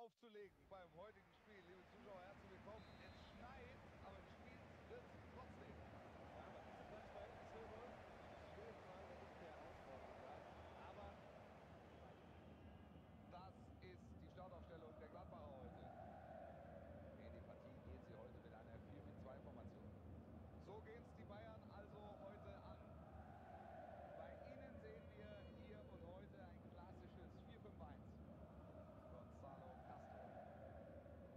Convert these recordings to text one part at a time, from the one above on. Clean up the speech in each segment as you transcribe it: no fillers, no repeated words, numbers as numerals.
aufzulegen beim heutigen Spiel. Liebe Zuschauer, herzlich willkommen. Es schneit, aber gespielt wird trotzdem. Ja, bei diesen Wetterverhältnissen muss ich jedes Mal eine richtige Herausforderung sein. Aber das ist die Startaufstellung der Gladbacher heute. In die Partie gehen sie heute mit einer 4-4-2-Formation. So gehen es die Bayern also heute an. Bei ihnen sehen wir hier und heute ein klassisches 4-5-1. Gonzalo Castro.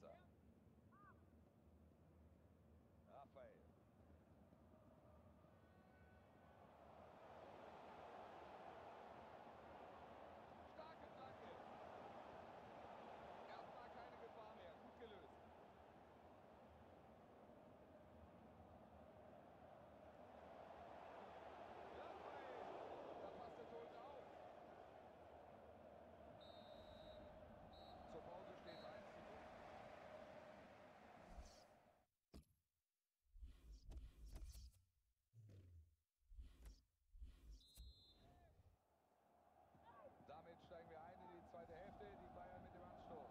Götze. Raphael. Starke Flanke. Erstmal keine Gefahr mehr. Gut gelöst. Raphael. Da passt der Torhüter auf. Zur Pause steht es 1:0. Damit steigen wir ein in die zweite Hälfte, die Bayern mit dem Anstoß.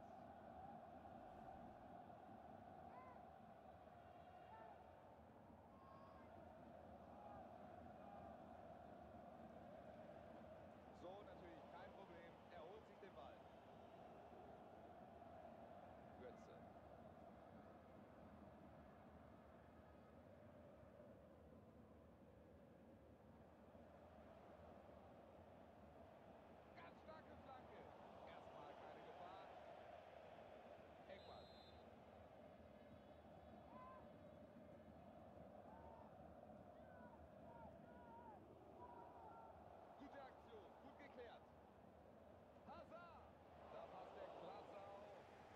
So natürlich kein Problem, er holt sich den Ball. Götze. Ganz starke Flanke. Erstmal keine Gefahr. Eckball. Gute Aktion, gut geklärt. Hazard. Da passt der klasse auf.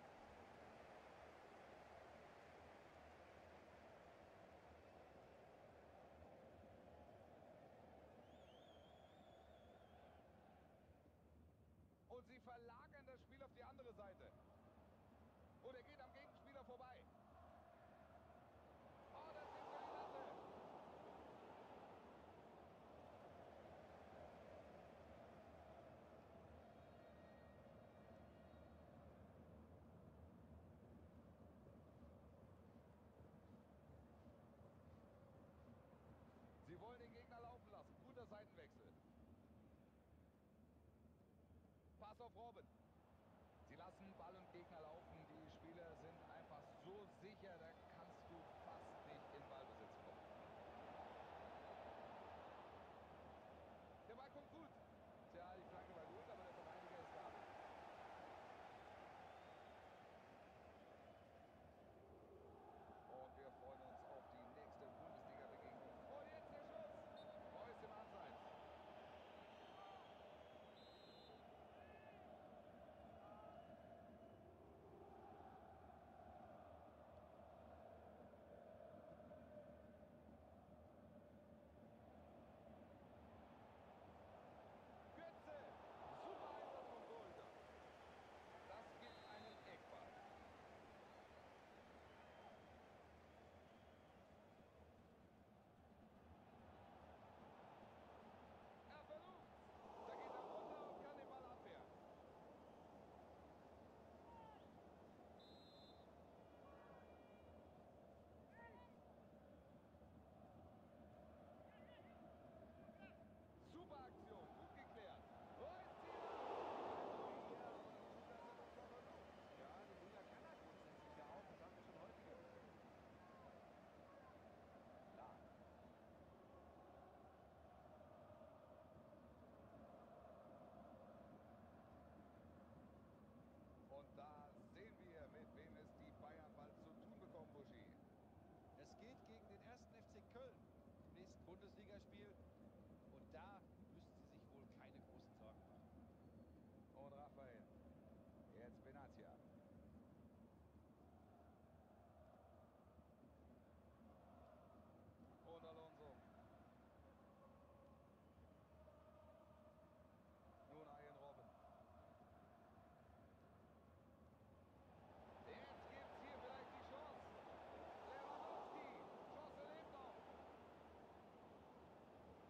Und sie verlagern das Spiel auf die andere Seite. Und er geht am Gegenspieler vorbei. Oh, das ist ja die Latte. Sie wollen den Gegner laufen lassen. Guter Seitenwechsel. Pass auf Robben. Sie lassen Ball und Gegner laufen. Die Spieler sind einfach so sicher, da kannst du fast nicht in Ballbesitz kommen. Der Ball kommt gut. Tja, die Flanke war gut, aber der Verteidiger ist da. Und wir freuen uns auf die nächste Bundesliga-Begegnung. Und jetzt der Schuss. Reus im Abseits. Götze. Super Einsatz vom Torhüter. Das gibt einen Eckball. Er versucht. Da geht er runter und kann den Ball abwehren. Super Aktion, gut geklärt. Reus zieht ab. Ja, aber wie sieht das denn unter Versuch? Ja, die Liga kann er grundsätzlich ja auch. Das haben wir schon häufiger gesehen. Lahm. Und da sehen wir, mit wem es die Bayern bald zu tun bekommen, Buschi. Es geht gegen den 1. FC Köln im nächsten Bundesligaspiel. Und da müssen sie sich wohl keine großen Sorgen machen. Und Raphael. Jetzt Benatia. Und Alonso. Nun Arjen Robben. Jetzt gibt's hier vielleicht die Chance. Lewandowski. Chance lebt noch.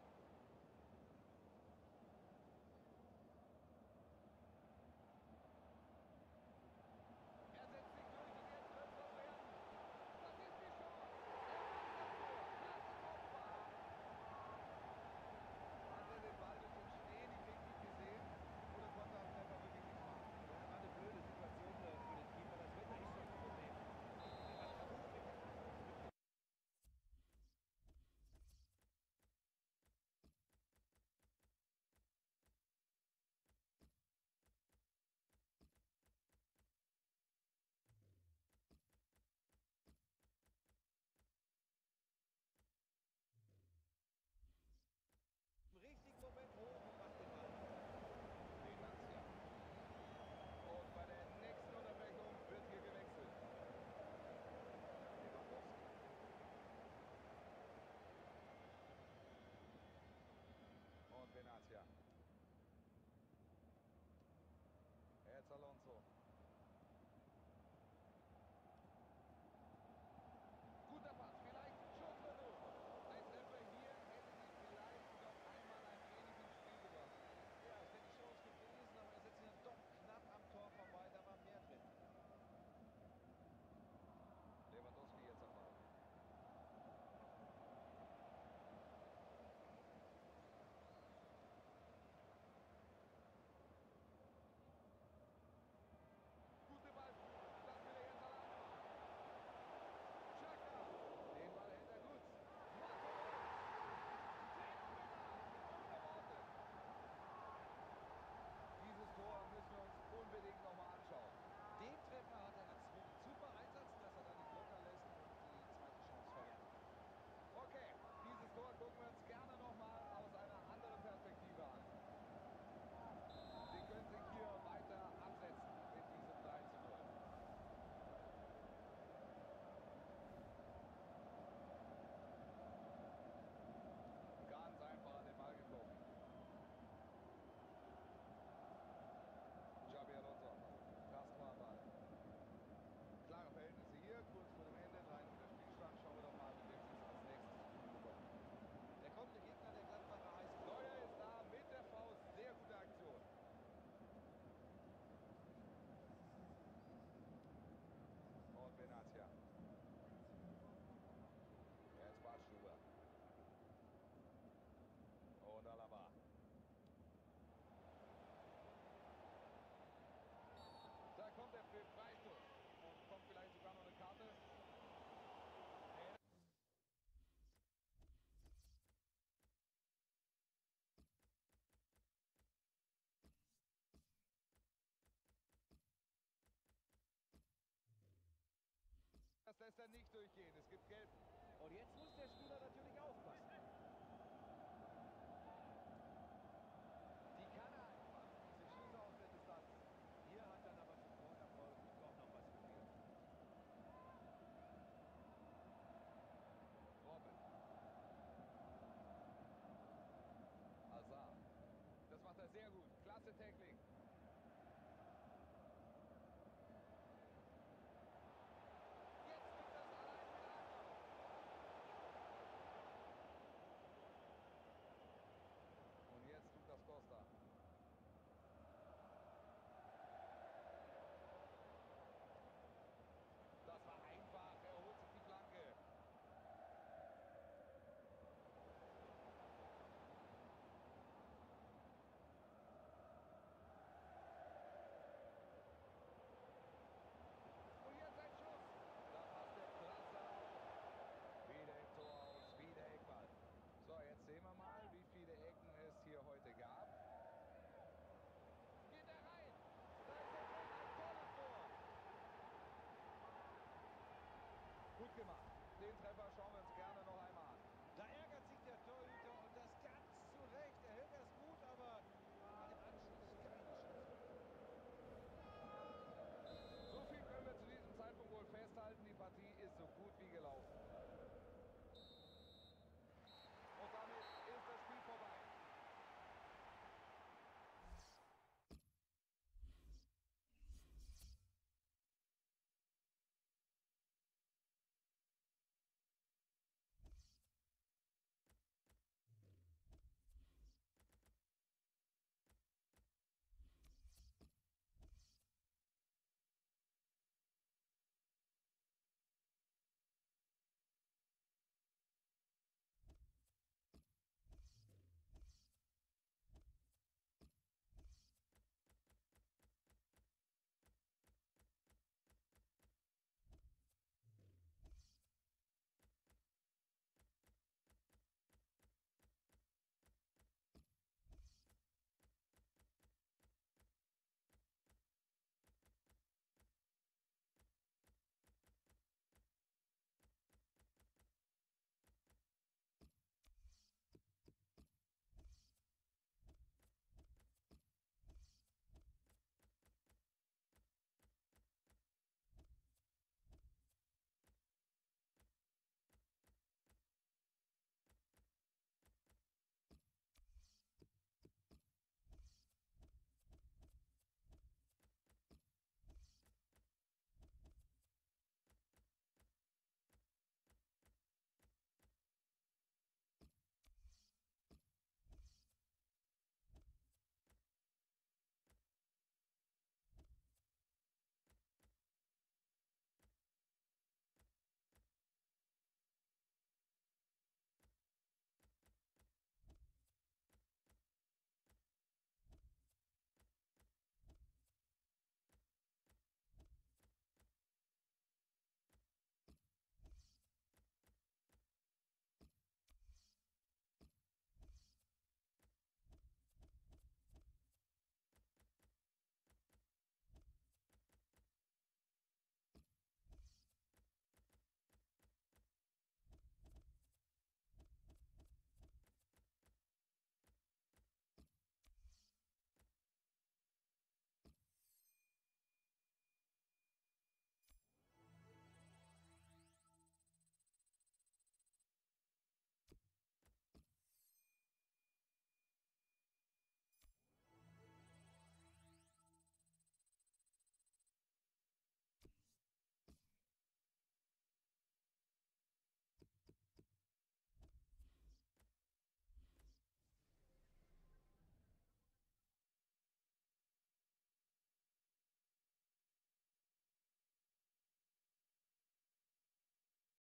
er nicht durchgehen. Es gibt Gelb. Und jetzt muss der Spieler natürlich